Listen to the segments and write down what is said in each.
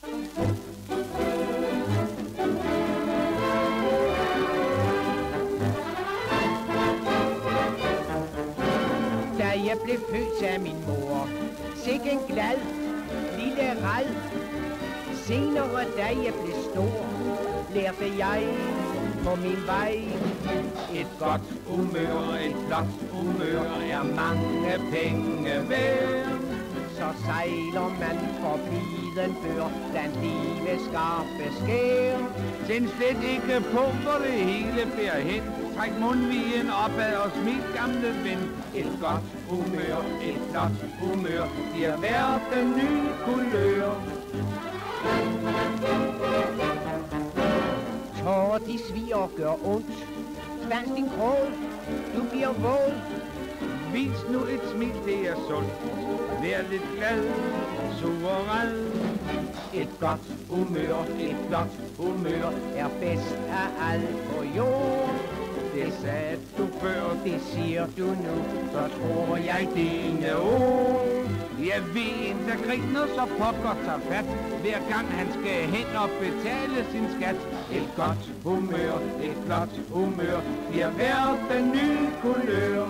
Da jeg blev født af min mor, sikke en glad lille rad. Senere da jeg blev stor, lærte jeg på min vej. Et godt humør, et flot humør er mange penge værd. Så sejler man forbi den før blandt livets skarpe skær. Tænd slet ikke på, hvor det hele bærer hen. Træk mundvigen opad og smil, gamle ven. Et godt humør, et flot humør, giver verden ny kulør. Tårer de sviger og gør ondt. Spans din krog, du bliver våd. Vis nu et smil, det er sundt. Vær lidt glad, suveræn. Et godt humør, et flot humør, er bedst af alt på jord. Det sagde du før, det siger du nu, så tror jeg dine ord. Jeg ved en, der griner så pokker tager fat, hver gang han skal hen og betale sin skat. Et godt humør, et flot humør, giver verden ny kulør.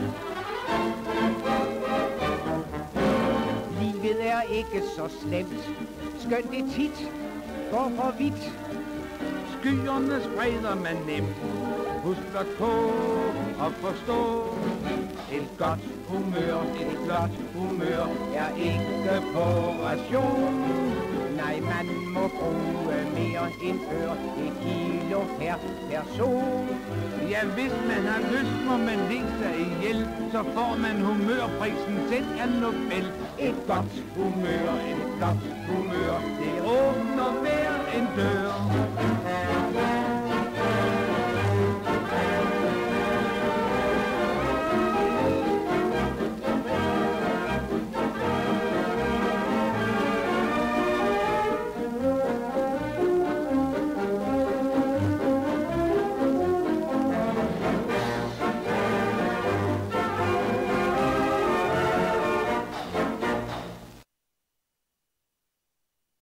Livet er ikke så slemt, skønt det tit går for vidt. Skyerne spreder man nemt, husk blot på at forstå. Et godt humør, et flot humør, er ikke på ration. Nej, man må bruge mere end før, et kilo per person. Ja, hvis man har lyst, må man lægge sig ihjel, så får man humørprisen selv af Nobel. Et godt humør, et flot humør, det åbner hver en dør.